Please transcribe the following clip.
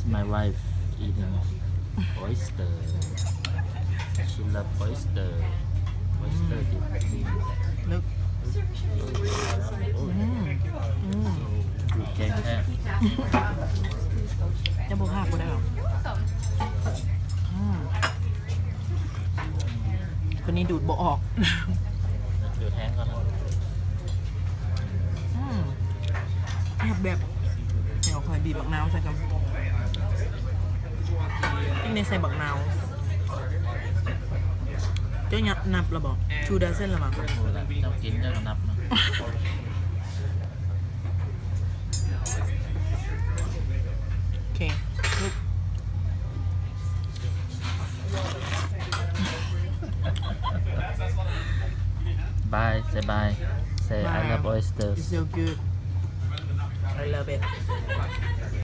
my wife eating oyster. She love oyster. Oyster dip. Look. You can have. จะบอกภาพกูได้หรอคนนี้ดูดบ่ออกเดี๋ยวแทงก่อนนะแบบเดี๋ยวคอยบีบบักนาวใส่กันที่ในใส่บักนาวเจ้านับระบอกชูดาเส้นละมั้งโอ้โหแล้วเจ้ากินเจ้าก็นับนะโอเคลูก Bye say bye say I love oyster It's so good I love it